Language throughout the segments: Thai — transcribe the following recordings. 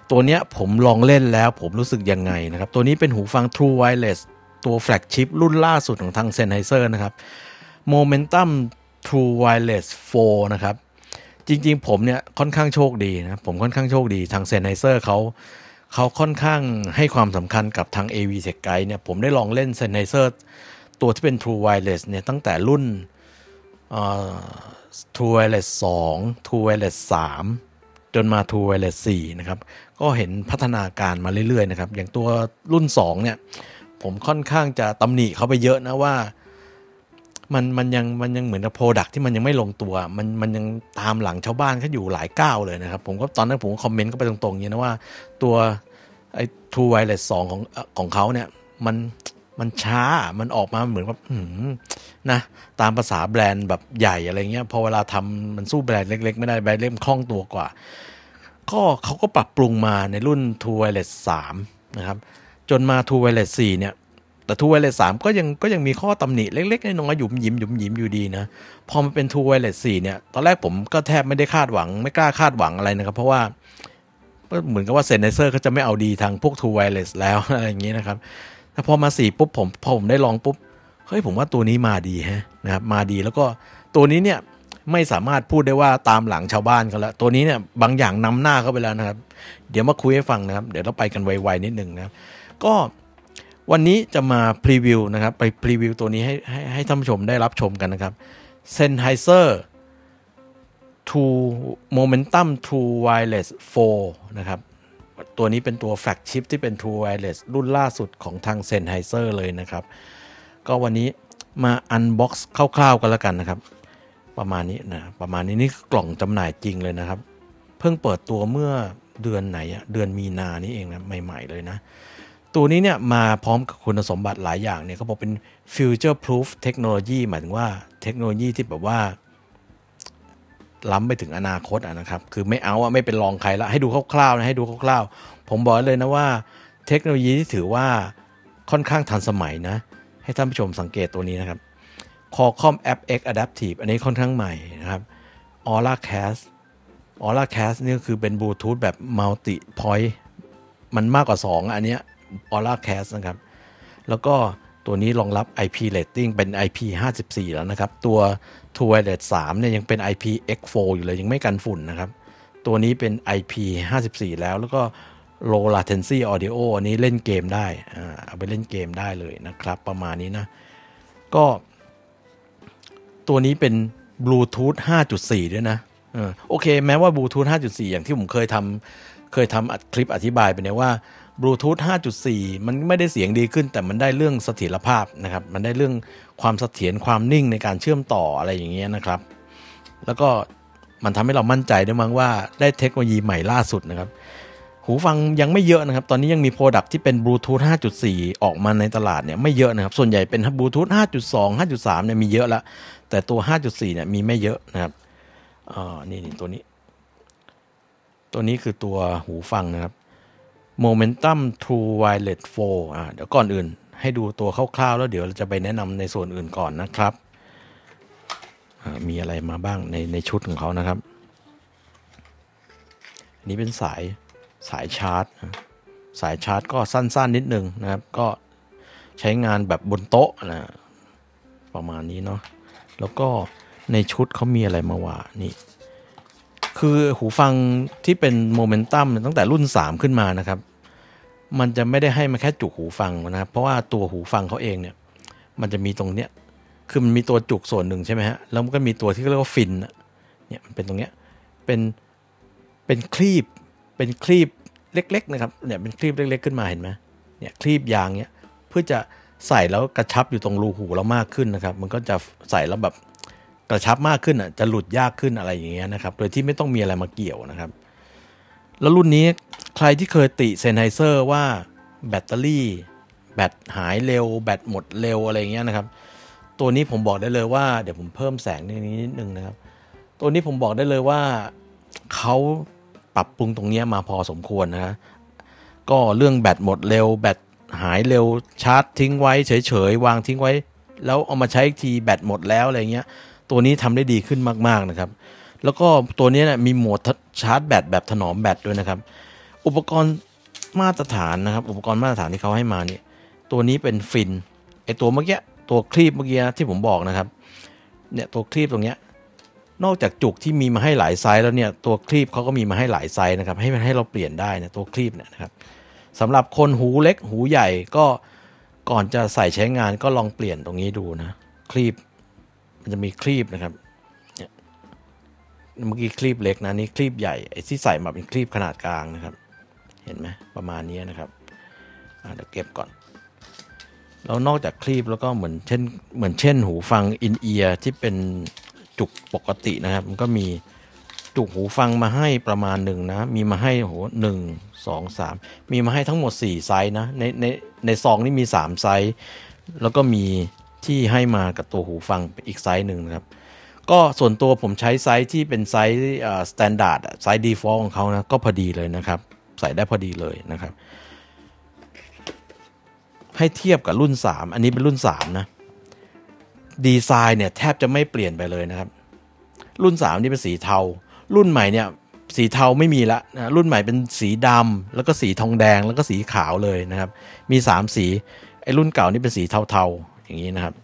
ตัวเนี้ยผมลองเล่นแล้วผมรู้สึกยังไงนะครับตัวนี้เป็นหูฟัง True Wireless ตัวแฟลกชิพรุ่นล่าสุดของทาง Sennheiser นะครับ Momentum True Wireless 4 นะครับจริงๆผมเนี่ยค่อนข้างโชคดีนะผมค่อนข้างโชคดีทาง Sennheiser เขาค่อนข้างให้ความสำคัญกับทาง AV Tech Guide เนี่ยผมได้ลองเล่น Sennheiser ตัวที่เป็น True Wireless เนี่ยตั้งแต่รุ่นTrue Wireless 2 True Wireless 3 จนมา True Wireless 4 นะครับก็เห็นพัฒนาการมาเรื่อยๆนะครับอย่างตัวรุ่น2เนี่ยผมค่อนข้างจะตำหนิเขาไปเยอะนะว่ามันยังเหมือนกับ product ที่มันยังไม่ลงตัวมันยังตามหลังชาวบ้านเขาอยู่หลายก้าวเลยนะครับผมก็ตอนนั้นผมก็คอมเมนต์ก็ไปตรงๆอย่างนี้นะว่าตัวไอ้ True Wireless 2ของเขาเนี่ยมันช้ามันออกมาเหมือนแบบนะตามภาษาแบรนด์แบบใหญ่อะไรเงี้ยพอเวลาทำมันสู้แบรนด์เล็กๆไม่ได้แบรนด์เล็กมันคล่องตัวกว่าก็เขาก็ปรับปรุงมาในรุ่น True Wireless 3 นะครับจนมา True Wireless 4 เนี่ยแต่ True Wireless 3 ก็ยังมีข้อตำหนิเล็กๆน้อยๆหยุมหยิมอยู่ดีนะพอมันเป็น True Wireless 4 เนี่ยตอนแรกผมก็แทบไม่ได้คาดหวังไม่กล้าคาดหวังอะไรนะครับเพราะว่าเหมือนกับว่า Sennheiser เขาจะไม่เอาดีทางพวก True Wireless แล้วอะไรอย่างงี้นะครับแต่พอมา4ปุ๊บพอผมได้ลองปุ๊บเฮ้ยผมว่าตัวนี้มาดีฮะนะครับมาดีแล้วก็ตัวนี้เนี่ยไม่สามารถพูดได้ว่าตามหลังชาวบ้านเขาแล้วตัวนี้เนี่ยบางอย่างนำหน้าเขาไปแล้วนะครับเดี๋ยวมาคุยให้ฟังนะครับเดี๋ยวเราไปกันไวๆนิดนึงนะครับก็วันนี้จะมาพรีวิวนะครับไปพรีวิวตัวนี้ให้ท่านผู้ชมได้รับชมกันนะครับ Sennheiser True Momentum True Wireless 4 นะครับตัวนี้เป็นตัวแฟลกชิพที่เป็น True Wireless รุ่นล่าสุดของทาง Sennheiser เลยนะครับก็วันนี้มาอันบ็อกซ์คร่าวๆกันแล้วกันนะครับประมาณนี้นะประมาณนี้นี่กล่องจำหน่ายจริงเลยนะครับเพิ่งเปิดตัวเมื่อเดือนไหนอะเดือนมีนานี่เองนะใหม่ๆเลยนะตัวนี้เนี่ยมาพร้อมกับคุณสมบัติหลายอย่างเนี่ยเขาบอกเป็น future proof technology หมายถึงว่าเทคโนโลยีที่แบบว่าล้ำไปถึงอนาคตนะครับคือไม่เอาไม่เป็นรองใครละให้ดูคร่าวๆนะให้ดูคร่าวๆผมบอกเลยนะว่าเทคโนโลยีที่ถือว่าค่อนข้างทันสมัยนะให้ท่านผู้ชมสังเกตตัวนี้นะครับ Qualcomm App X Adaptive อันนี้ค่อนข้างใหม่นะครับ Aura Cast นี่ก็คือเป็นบลูทูธแบบ Multi Point มันมากกว่า2อันเนี้ย Aura Cast นะครับแล้วก็ตัวนี้รองรับ IP rating เป็น IP54 แล้วนะครับตัว True Wireless 3 เนี่ยยังเป็น IPX4 อยู่เลยยังไม่กันฝุ่นนะครับตัวนี้เป็น IP54 แล้วก็ Low Latency Audio อันนี้เล่นเกมได้เอาไปเล่นเกมได้เลยนะครับประมาณนี้นะก็ตัวนี้เป็น Bluetooth 5.4 ด้วยนะโอเคแม้ว่า Bluetooth 5.4 อย่างที่ผมเคยทำคลิปอธิบายไปเนี่ยว่า Bluetooth 5.4 มันไม่ได้เสียงดีขึ้นแต่มันได้เรื่องเสถียรภาพนะครับมันได้เรื่องความเสถียรความนิ่งในการเชื่อมต่ออะไรอย่างเงี้ยนะครับแล้วก็มันทำให้เรามั่นใจได้มั้งว่าได้เทคโนโลยีใหม่ล่าสุดนะครับหูฟังยังไม่เยอะนะครับตอนนี้ยังมีโปรดักต์ที่เป็น Bluetooth 5.4 ออกมาในตลาดเนี่ยไม่เยอะนะครับส่วนใหญ่เป็น Bluetooth 5.2 5.3 เนี่ยมีเยอะแล้วแต่ตัว 5.4 เนี่ยมีไม่เยอะนะครับนี่ตัวนี้คือตัวหูฟังนะครับ Momentum True Wireless 4เดี๋ยวก่อนอื่นให้ดูตัวคร่าวๆแล้วเดี๋ยวเราจะไปแนะนำในส่วนอื่นก่อนนะครับมีอะไรมาบ้างในชุดของเขานะครับอันนี้เป็นสายชาร์จก็สั้นๆนิดนึงนะครับก็ใช้งานแบบบนโต๊ะนะประมาณนี้เนาะแล้วก็ในชุดเขามีอะไรมาว่านี่คือหูฟังที่เป็นโมเมนตัมตั้งแต่รุ่น3ขึ้นมานะครับมันจะไม่ได้ให้มาแค่จุกหูฟังนะครับเพราะว่าตัวหูฟังเขาเองเนี่ยมันจะมีตรงเนี้ยคือมันมีตัวจุกส่วนหนึ่งใช่ไหมฮะแล้วมันก็มีตัวที่เรียกว่าฟินเนี่ยมันเป็นตรงเนี้ยเป็นคลีบเล็กๆนะครับเนี่ยเป็นคลีบเล็กๆขึ้นมาเห็นไหมเนี่ยคลีบยางเนี่ยเพื่อจะใส่แล้วกระชับอยู่ตรงรูหูเรามากขึ้นนะครับมันก็จะใส่แล้วแบบกระชับมากขึ้นจะหลุดยากขึ้นอะไรอย่างเงี้ยนะครับโดยที่ไม่ต้องมีอะไรมาเกี่ยวนะครับแล้วรุ่นนี้ใครที่เคยติ Sennheiser ว่าแบตเตอรี่แบตหายเร็วแบตหมดเร็วอะไรอย่างเงี้ยนะครับตัวนี้ผมบอกได้เลยว่าเดี๋ยวผมเพิ่มแสงนิดนึงนะครับตัวนี้ผมบอกได้เลยว่าเขาปรับปรุงตรงนี้มาพอสมควรนะก็เรื่องแบตหมดเร็วแบตหายเร็วชาร์จทิ้งไว้เฉยๆวางทิ้งไว้แล้วเอามาใช้อีกทีแบตหมดแล้วอะไรเงี้ยตัวนี้ทำได้ดีขึ้นมากๆนะครับแล้วก็ตัวนี้มีโหมดชาร์จแบตแบบถนอมแบตด้วยนะครับอุปกรณ์มาตรฐานนะครับอุปกรณ์มาตรฐานที่เขาให้มานี่ตัวนี้เป็นฟินไอตัวเมื่อกี้ตัวคลีปเมื่อกี้ที่ผมบอกนะครับเนี่ยตัวคลีปตรงเนี้ยนอกจากจุกที่มีมาให้หลายไซส์แล้วเนี่ยตัวคลีปเขาก็มีมาให้หลายไซส์นะครับให้เราเปลี่ยนได้นะตัวคลีปเนี่ยนะครับสำหรับคนหูเล็กหูใหญ่ก็ก่อนจะใส่ใช้งานก็ลองเปลี่ยนตรงนี้ดูนะคลีปมันจะมีคลีปนะครับเนี่ยเมื่อกี้คลีปเล็กนะนี่คลีปใหญ่ไอ้ที่ใส่มาเป็นคลีปขนาดกลางนะครับเห็นไหมประมาณนี้นะครับเดี๋ยวเก็บก่อนแล้วนอกจากคลีปแล้วก็เหมือนเช่นหูฟังอินเอียร์ที่เป็นจุกปกตินะครับมันก็มีจุกหูฟังมาให้ประมาณหนึ่งนะมีมาให้โห1 2 3มีมาให้ทั้งหมด4ไซส์นะในซองนี่มี3ไซส์แล้วก็มีที่ให้มากับตัวหูฟังอีกไซส์หนึ่งนะครับก็ส่วนตัวผมใช้ไซส์ที่เป็นไซส์สแตนดาร์ดไซส์ default ของเขานะก็พอดีเลยนะครับใส่ได้พอดีเลยนะครับให้เทียบกับรุ่น3อันนี้เป็นรุ่น3นะดีไซน์เนี่ยแทบจะไม่เปลี่ยนไปเลยนะครับรุ่น3นี่เป็นสีเทารุ่นใหม่เนี่ยสีเทาไม่มีละนะรุ่นใหม่เป็นสีดำแล้วก็สีทองแดงแล้วก็สีขาวเลยนะครับมี3สีไอ้รุ่นเก่านี่เป็นสีเทาๆอย่างนี้นะครับ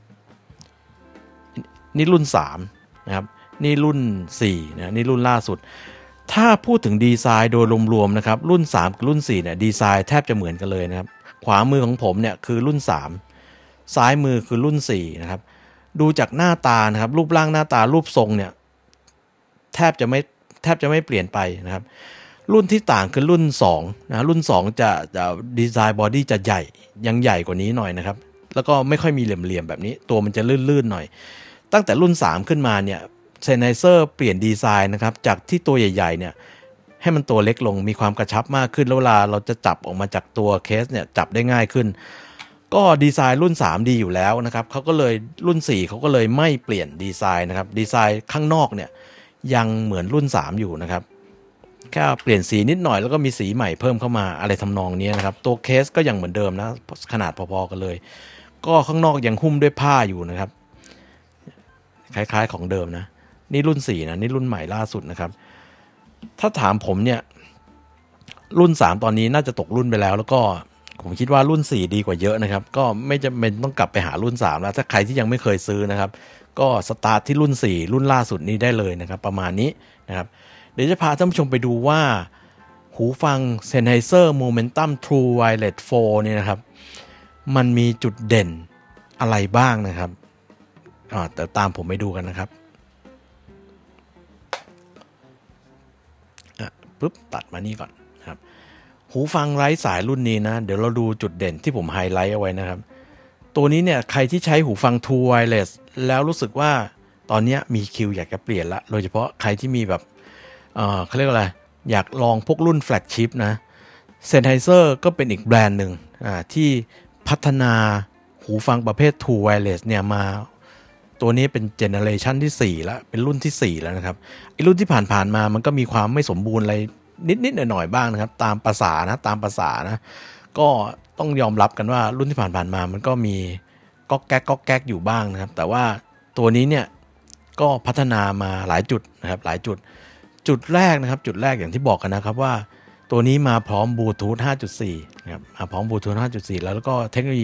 นี่รุ่น3นะครับนี่รุ่น4นะนี่รุ่นล่าสุดถ้าพูดถึงดีไซน์โดยรวมๆนะครับรุ่น3กับรุ่น4เนี่ยดีไซน์แทบจะเหมือนกันเลยนะครับขวามือของผมเนี่ยคือรุ่น3ซ้ายมือคือรุ่น4นะครับดูจากหน้าตานะครับรูปร่างหน้าตารูปทรงเนี่ยแทบจะไม่เปลี่ยนไปนะครับรุ่นที่ต่างคือรุ่น2นะรุ่น2จะดีไซน์บอดี้จะใหญ่ยังใหญ่กว่านี้หน่อยนะครับแล้วก็ไม่ค่อยมีเหลี่ยมๆแบบนี้ตัวมันจะลื่นๆหน่อยตั้งแต่รุ่น3ขึ้นมาเนี่ยเซนไฮเซอร์เปลี่ยนดีไซน์นะครับจากที่ตัวใหญ่ๆเนี่ยให้มันตัวเล็กลงมีความกระชับมากขึ้นแล้วเวลาเราจะจับออกมาจากตัวเคสเนี่ยจับได้ง่ายขึ้นก็ดีไซน์รุ่น3ดีอยู่แล้วนะครับเขาก็เลยรุ่น4เขาก็เลยไม่เปลี่ยนดีไซน์นะครับดีไซน์ข้างนอกเนี่ยยังเหมือนรุ่น3อยู่นะครับแค่เปลี่ยนสีนิดหน่อยแล้วก็มีสีใหม่เพิ่มเข้ามาอะไรทำนองนี้นะครับตัวเคสก็ยังเหมือนเดิมนะขนาดพอๆกันเลยก็ข้างนอกยังหุ้มด้วยผ้าอยู่นะครับคล้ายๆของเดิมนะนี่รุ่น4นะนี่รุ่นใหม่ล่าสุดนะครับถ้าถามผมเนี่ยรุ่น3ตอนนี้น่าจะตกรุ่นไปแล้วก็ผมคิดว่ารุ่น4ดีกว่าเยอะนะครับก็ไม่จำเป็นต้องกลับไปหารุ่น3แล้วถ้าใครที่ยังไม่เคยซื้อนะครับก็สตาร์ทที่รุ่น4รุ่นล่าสุดนี้ได้เลยนะครับประมาณนี้นะครับเดี๋ยวจะพาท่านผู้ชมไปดูว่าหูฟัง Sennheiser Momentum True Wireless 4เนี่ยนะครับมันมีจุดเด่นอะไรบ้างนะครับแต่ตามผมไปดูกันนะครับปุ๊บตัดมานี่ก่อนนะครับหูฟังไร้สายรุ่นนี้นะเดี๋ยวเราดูจุดเด่นที่ผมไฮไลท์เอาไว้นะครับตัวนี้เนี่ยใครที่ใช้หูฟัง True Wireless แล้วรู้สึกว่าตอนนี้มีคิวอยากจะเปลี่ยนละโดยเฉพาะใครที่มีแบบเขาเรียกอะไรอยากลองพวกรุ่นแฟลกชิพนะ Sennheiser ก็เป็นอีกแบรนด์หนึ่งที่พัฒนาหูฟังประเภท True Wireless เนี่ยมาตัวนี้เป็นเจเนอเรชันที่4แล้วเป็นรุ่นที่4แล้วนะครับไอ้รุ่นที่ผ่านมามันก็มีความไม่สมบูรณ์อะไรนิดๆหน่อยๆบ้างนะครับตามภาษานะก็ต้องยอมรับกันว่ารุ่นที่ผ่านมามันก็มีก๊อกแก๊กอยู่บ้างนะครับแต่ว่าตัวนี้เนี่ยก็พัฒนามาหลายจุดนะครับหลายจุดแรกนะครับจุดแรกอย่างที่บอกกันนะครับว่าตัวนี้มาพร้อมบลูทูธ 5.4 นะครับมาพร้อมบลูทูธ 5.4 แล้วก็เทคโนโลยี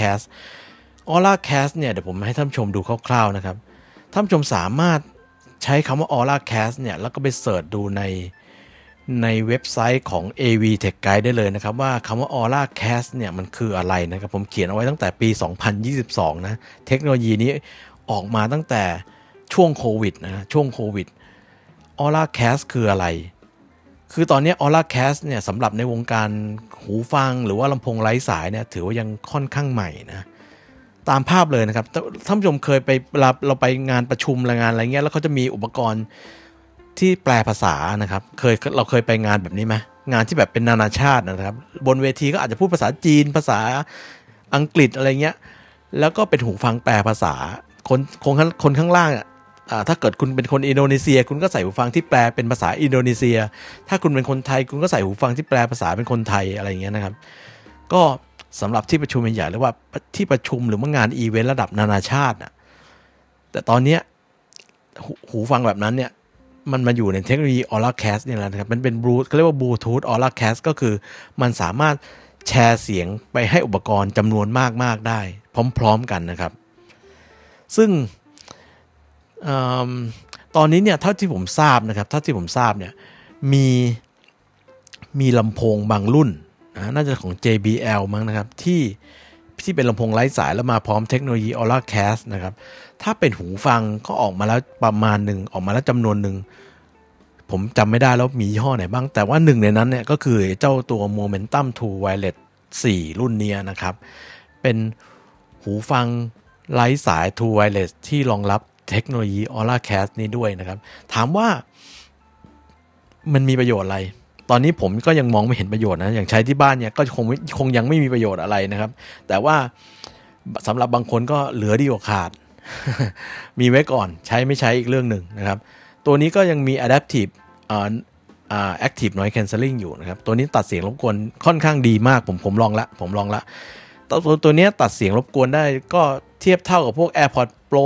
Aura Cast เนี่ยเดี๋ยวผมให้ท่านผู้ชมดูคร่าวๆนะครับท่านผู้ชมสามารถใช้คำว่า Aura Cast เนี่ยแล้วก็ไปเสิร์ชดูในเว็บไซต์ของ AV Tech Guide ได้เลยนะครับว่าคำว่า Aura Cast เนี่ยมันคืออะไรนะครับผมเขียนเอาไว้ตั้งแต่ปี 2022 นะเทคโนโลยีนี้ออกมาตั้งแต่ช่วงโควิดนะช่วงโควิด Aura Cast คืออะไรคือตอนนี้ Aura Cast เนี่ยสำหรับในวงการหูฟังหรือว่าลำโพงไร้สายเนี่ยถือว่ายังค่อนข้างใหม่นะตามภาพเลยนะครับท่านผู้ชมเคยไปเราไปงานประชุมงานอะไรเงี้ยแล้วเขาจะมีอุปกรณ์ที่แปลภาษานะครับเราเคยไปงานแบบนี้ไหมงานที่แบบเป็นนานาชาตินะครับบนเวทีก็อาจจะพูดภาษาจีนภาษาอังกฤษอะไรเงี้ยแล้วก็เป็นหูฟังแปลภาษาคนข้างล่างถ้าเกิดคุณเป็นคนอินโดนีเซียคุณก็ใส่หูฟังที่แปลเป็นภาษาอินโดนีเซียถ้าคุณเป็นคนไทยคุณก็ใส่หูฟังที่แปลภาษาเป็นคนไทยอะไรเงี้ยนะครับก็สำหรับที่ประชุมใหญ่หรือว่าที่ประชุมหรือว่างานอีเวนต์ระดับนานาชาตินะแต่ตอนนี้หูฟังแบบนั้นเนี่ยมันมาอยู่ในเทคโนโลยี Auracast เนี่ยแหละนะครับมันเป็นเขาเรียกว่า Bluetooth Auracast ก็คือมันสามารถแชร์เสียงไปให้อุปกรณ์จำนวนมากๆได้พร้อมๆกันนะครับซึ่งตอนนี้เนี่ยเท่าที่ผมทราบนะครับเนี่ยมีลำโพงบางรุ่นน่าจะของ JBL มั้งนะครับที่เป็นลำโพงไร้สายแล้วมาพร้อมเทคโนโลยี Auracast นะครับถ้าเป็นหูฟังก็ออกมาแล้วประมาณหนึ่งออกมาแล้วจำนวนหนึ่งผมจำไม่ได้แล้วมียี่ห้อไหนบ้างแต่ว่าหนึ่งในนั้นเนี่ยก็คือเจ้าตัว Momentum True Wireless 4 รุ่นนี้นะครับเป็นหูฟังไร้สาย True Wireless ที่รองรับเทคโนโลยี Auracast นี้ด้วยนะครับถามว่ามันมีประโยชน์อะไรตอนนี้ผมก็ยังมองไม่เห็นประโยชน์นะอย่างใช้ที่บ้านเนี่ยก็คงยังไม่มีประโยชน์อะไรนะครับแต่ว่าสำหรับบางคนก็เหลือดีกว่าขาด มีไว้ก่อนใช้ไม่ใช้อีกเรื่องหนึ่งนะครับตัวนี้ก็ยังมี Adaptive Active Noise Cancelling อยู่นะครับตัวนี้ตัดเสียงรบกวนค่อนข้างดีมากผมลองละตัวนี้ตัดเสียงรบกวนได้ก็เทียบเท่ากับพวก AirPods Pro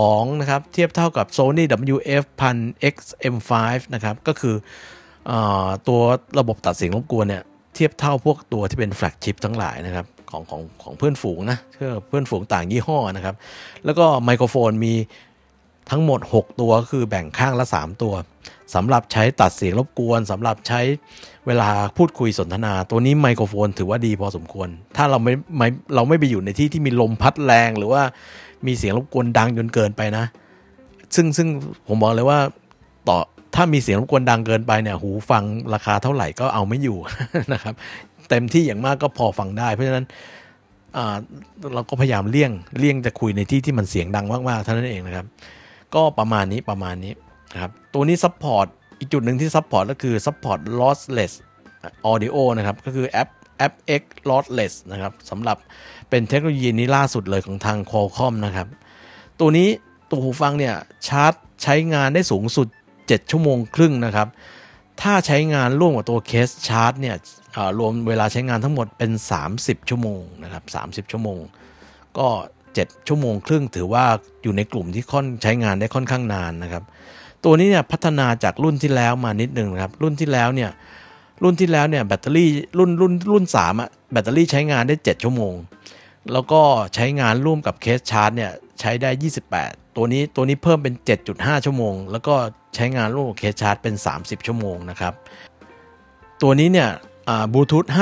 2 นะครับเทียบเท่ากับ Sony WF-1000 XM5 นะครับก็คือตัวระบบตัดเสียงรบกวนเนี่ยเทียบเท่าพวกตัวที่เป็นแฟลกชิพทั้งหลายนะครับของเพื่อนฝูงนะเพื่อนฝูงต่างยี่ห้อนะครับแล้วก็ไมโครโฟนมีทั้งหมด6ตัวคือแบ่งข้างละ3ตัวสำหรับใช้ตัดเสียงรบกวนสำหรับใช้เวลาพูดคุยสนทนาตัวนี้ไมโครโฟนถือว่าดีพอสมควรถ้าเราไม่ไปอยู่ในที่มีลมพัดแรงหรือว่ามีเสียงรบกวนดังจนเกินไปนะซึ่งผมบอกเลยว่าถ้ามีเสียงรบกวนดังเกินไปเนี่ยหูฟังราคาเท่าไหร่ก็เอาไม่อยู่ นะครับเต็มที่อย่างมากก็พอฟังได้เพราะฉะนั้นเราก็พยายามเลี่ยงจะคุยในที่มันเสียงดังมากๆเท่านั้นเองนะครับก็ประมาณนี้นะครับตัวนี้ซัพพอร์ตอีกจุดหนึ่งที่ซัพพอร์ตก็คือซัพพอร์ต lossless audio นะครับก็คือ FX lossless นะครับสำหรับเป็นเทคโนโลยีนี้ล่าสุดเลยของทาง Qualcomm นะครับตัวนี้ตัวหูฟังเนี่ยชาร์จใช้งานได้สูงสุด7 ชั่วโมงครึ่งนะครับถ้าใช้งานร่วมกับตัวเคสชาร์จเนี่ยรวมเวลาใช้งานทั้งหมดเป็น30 ชั่วโมงนะครับ30 ชั่วโมงก็7 ชั่วโมงครึ่งถือว่าอยู่ในกลุ่มที่ใช้งานได้ค่อนข้างนานนะครับตัวนี้เนี่ยพัฒนาจากรุ่นที่แล้วมานิดนึงนะครับรุ่นที่แล้วเนี่ยแบตเตอรี่รุ่น3อ่ะแบตเตอรี่ใช้งานได้7 ชั่วโมงแล้วก็ใช้งานร่วมกับเคสชาร์จเนี่ยใช้ได้28ตัวนี้เพิ่มเป็น 7.5 ชั่วโมงแล้วก็ใช้งานร่วมกับเคสชาร์จเป็น30 ชั่วโมงนะครับตัวนี้เนี่ยบลูทูธ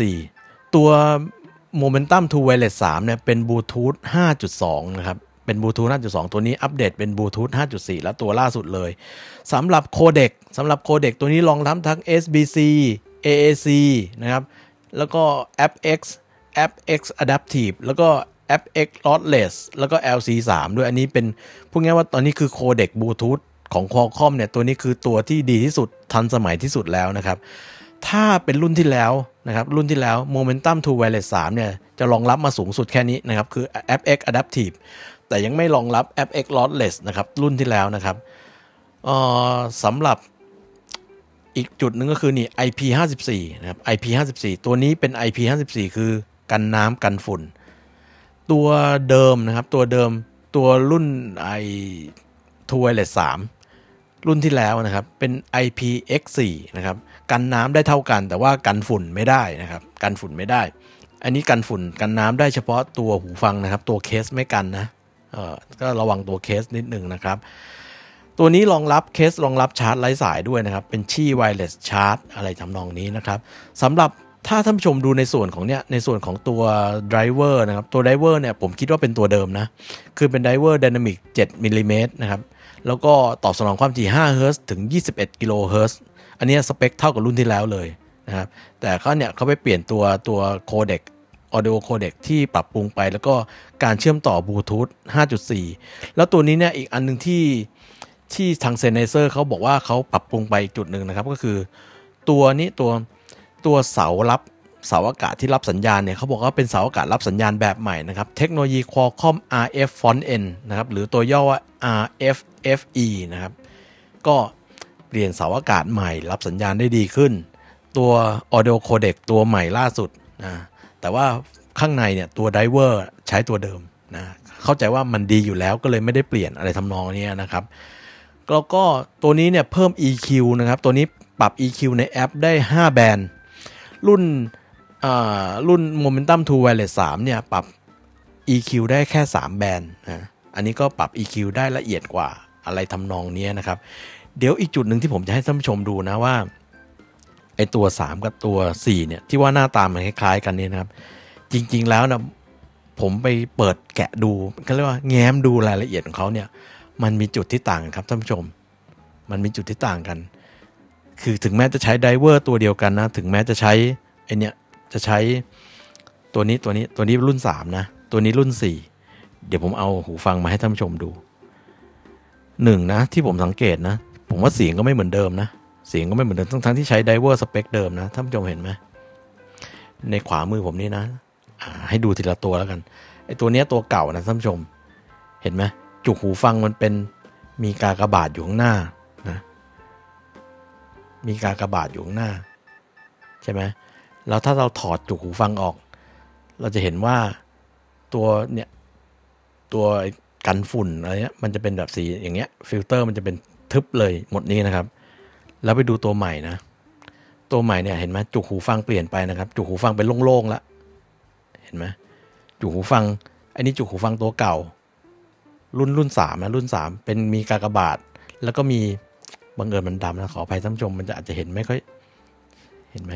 5.4 ตัว Momentum True Wireless 3เนี่ยเป็นบลูทูธ 5.2 นะครับเป็นบลูทูธ 5.2 ตัวนี้อัปเดตเป็นบลูทูธ 5.4 แล้วตัวล่าสุดเลยสำหรับโคเด็กตัวนี้รองรับทั้ง SBC AAC นะครับแล้วก็ FX Adaptive แล้วก็ FX Lossless แล้วก็ LC3 ด้วยอันนี้เป็นพูดง่ายว่าตอนนี้คือโคเด็กบลูทูธของ Qualcomm เนี่ยตัวนี้คือตัวที่ดีที่สุดทันสมัยที่สุดแล้วนะครับถ้าเป็นรุ่นที่แล้วนะครับรุ่นที่แล้ว Momentum True Wireless 3 เนี่ยจะรองรับมาสูงสุดแค่นี้นะครับคือ FX Adaptive แต่ยังไม่รองรับ FX Lossless นะครับรุ่นที่แล้วนะครับสำหรับอีกจุดหนึ่งก็คือนี่ IP54 นะครับ IP54 ตัวนี้เป็น IP54 คือกันน้ำกันฝุ่นตัวเดิมนะครับตัวรุ่นTrue Wireless 3 รุ่นที่แล้วนะครับเป็น IPX4 นะครับกันน้ำได้เท่ากันแต่ว่ากันฝุ่นไม่ได้นะครับกันฝุ่นไม่ได้อันนี้กันฝุ่นกันน้ำได้เฉพาะตัวหูฟังนะครับตัวเคสไม่กันนะก็ระวังตัวเคสนิดหนึ่งนะครับตัวนี้รองรับชาร์จไร้สายด้วยนะครับเป็นชี่ wireless charge อะไรทำนองนี้นะครับสำหรับถ้าท่านผู้ชมดูในส่วนของตัว driver นะครับตัว driver เนี่ยผมคิดว่าเป็นตัวเดิมนะคือเป็น driver dynamic 7 มิลลิเมตรนะครับแล้วก็ตอบสนองความถี่5 Hz ถึง21 กิโลเฮิรตซ์อันนี้สเปคเท่ากับรุ่นที่แล้วเลยนะครับแต่เขาไปเปลี่ยนตัวโคเด็กaudio codec ที่ปรับปรุงไปแล้วก็การเชื่อมต่อบลูทูธ 5.4 แล้วตัวนี้เนี่ยอีกอันนึงที่ทางเซนเซอร์เขาบอกว่าเขาปรับปรุงไปจุดหนึ่งนะครับก็คือตัวเสาอากาศที่รับสัญญาณเนี่ยเขาบอกว่าเป็นเสาอากาศรับสัญญาณแบบใหม่นะครับเทคโนโลยี Qualcomm RF Front End นะครับหรือตัวย่อว่า RFFE นะครับก็เปลี่ยนเสาอากาศใหม่รับสัญญาณได้ดีขึ้นตัว audio codec ตัวใหม่ล่าสุดนะแต่ว่าข้างในเนี่ยตัวไดเวอร์ใช้ตัวเดิมนะเข้าใจว่ามันดีอยู่แล้วก็เลยไม่ได้เปลี่ยนอะไรทำนองนี้นะครับแล้วก็ตัวนี้เนี่ยเพิ่ม EQ นะครับตัวนี้ปรับ EQ ในแอปได้5แบนด์รุ่น Momentum True Wireless 3เนี่ยปรับ EQ ได้แค่3แบนด์นะอันนี้ก็ปรับ EQ ได้ละเอียดกว่าอะไรทำนองนี้นะครับเดี๋ยวอีกจุดหนึ่งที่ผมจะให้ท่านผู้ชมดูนะว่าไอตัว3กับตัว4เนี่ยที่ว่าหน้าตามันคล้ายๆกันนี่นะครับจริงๆแล้วนะผมไปเปิดแกะดูเขาเรียกว่าแง้มดูรายละเอียดของเขาเนี่ยมันมีจุดที่ต่างกันครับท่านผู้ชมมันมีจุดที่ต่างกันคือถึงแม้จะใช้ไดเวอร์ตัวเดียวกันนะถึงแม้จะใช้ไอเนี่ยจะใช้ตัวนี้รุ่น3นะตัวนี้รุ่น4เดี๋ยวผมเอาหูฟังมาให้ท่านผู้ชมดูนะที่ผมสังเกตนะผมว่าเสียงก็ไม่เหมือนเดิมนะเสียงก็ไม่เหมือนเดิมทั้งที่ใช้ไดเวอร์สเปคเดิมนะท่านผู้ชมเห็นไหมในขวามือผมนี่นะให้ดูทีละตัวแล้วกันไอตัวนี้ตัวเก่านะท่านผู้ชมเห็นไหมจุกหูฟังมันเป็นมีกากบาทอยู่ข้างหน้านะมีกากบาทอยู่ข้างหน้าใช่ไหมแล้วถ้าเราถอดจุกหูฟังออกเราจะเห็นว่าตัวกันฝุ่นอะไรเนี้ยมันจะเป็นแบบสีอย่างเงี้ยฟิลเตอร์มันจะเป็นทึบเลยหมดนี้นะครับแล้วไปดูตัวใหม่นะตัวใหม่เนี่ยเห็นไหมจุกหูฟังเปลี่ยนไปนะครับจุกหูฟังเป็นโล่งๆแล้วเห็นไหมจุกหูฟังอันนี้จุกหูฟังตัวเก่ารุ่น3นะรุ่น3เป็นมีกากบาทแล้วก็มีบังเอิญมันดำนะขออภัยท่านผู้ชมมันจะอาจจะเห็นไม่ค่อยเห็นไหม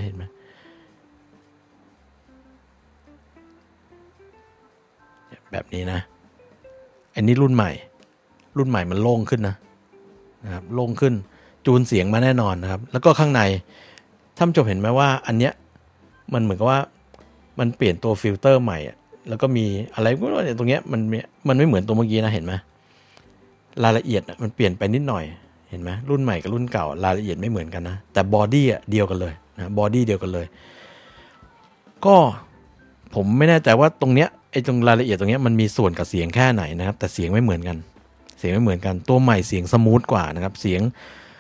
แบบนี้นะอันนี้รุ่นใหม่มันโล่งขึ้นนะครับโล่งขึ้นจูนเสียงมาแน่นอนนะครับแล้วก็ข้างในท่านผู้ชมเห็นไหมว่าอันเนี้ยมันเหมือนกับว่ามันเปลี่ยนตัวฟิลเตอร์ใหม่แล้วก็มีอะไรก็ไม่รู้เนี่ยตรงเนี้ยมันไม่เหมือนตัวเมื่อกี้นะเห็นไหมรายละเอียดมันเปลี่ยนไปนิดหน่อยเห็นไหมรุ่นใหม่กับรุ่นเก่ารายละเอียดไม่เหมือนกันนะแต่บอดี้เดียวกันเลยนะบอดี้เดียวกันเลยก็ผมไม่แน่ใจว่าตรงเนี้ยไอ้ตรงรายละเอียดตรงเนี้ยมันมีส่วนกับเสียงแค่ไหนนะครับแต่เสียงไม่เหมือนกันตัวใหม่เสียงสมูทกว่านะครับเสียง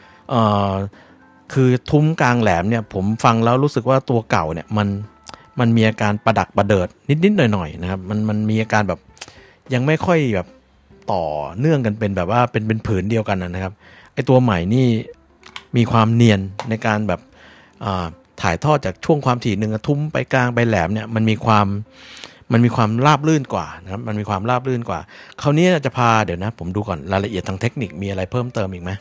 คือทุ้มกลางแหลมเนี่ยผมฟังแล้วรู้สึกว่าตัวเก่าเนี่ยมันมีอาการประดักประเดิดนิดหน่อยๆนะครับมันมีอาการแบบยังไม่ค่อยแบบต่อเนื่องกันเป็นแบบว่าเป็นผืนเดียวกันนะครับไอ้ตัวใหม่นี่มีความเนียนในการแบบถ่ายทอดจากช่วงความถี่หนึ่งทุ้มไปกลางไปแหลมเนี่ยมันมีความราบรื่นกว่านะครับมันมีความราบรื่นกว่าคราวนี้จะพาเดี๋ยวนะผมดูก่อนรายละเอียดทางเทคนิคมีอะไรเพิ่มเติมอีกไหม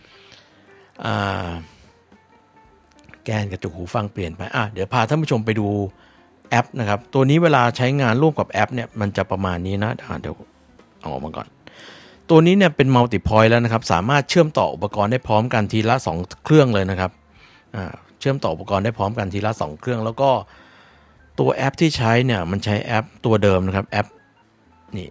แกนกระจุกหูฟังเปลี่ยนไปเดี๋ยวพาท่านผู้ชมไปดูแอปนะครับตัวนี้เวลาใช้งานร่วมกับแอปเนี่ยมันจะประมาณนี้นะเดี๋ยวเอาออกมาก่อนตัวนี้เนี่ยเป็นมัลติพอยต์แล้วนะครับสามารถเชื่อมต่ออุปกรณ์ได้พร้อมกันทีละ2เครื่องเลยนะครับเชื่อมต่ออุปกรณ์ได้พร้อมกันทีละ2เครื่องแล้วก็ตัวแอปที่ใช้เนี่ยมันใช้แอปตัวเดิมนะครับแอปนี่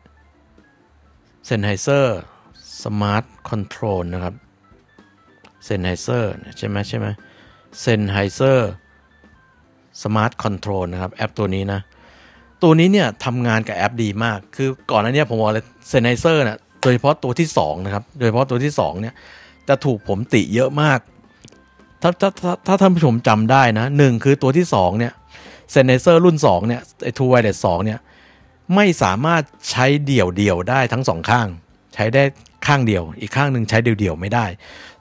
Sennheiser Smart Control นะครับ Sennheiser ใช่ไหมSennheiser Smart Control นะครับแอปตัวนี้เนี่ยทำงานกับแอปดีมากคือก่อนหน้านี้ผมบอกเลย Sennheiser นะโดยเฉพาะตัวที่2นะครับโดยเฉพาะตัวที่2เนี่ยจะถูกผมติเยอะมากถ้าท่านผู้ชมจำได้นะ1คือตัวที่2เนี่ย Sennheiser รุ่น2เนี่ยไอ้ True Wireless 2เนี่ยไม่สามารถใช้เดี่ยวได้ทั้ง2ข้างใช้ได้ข้างเดียวอีกข้างหนึ่งใช้เดี่ยวไม่ได้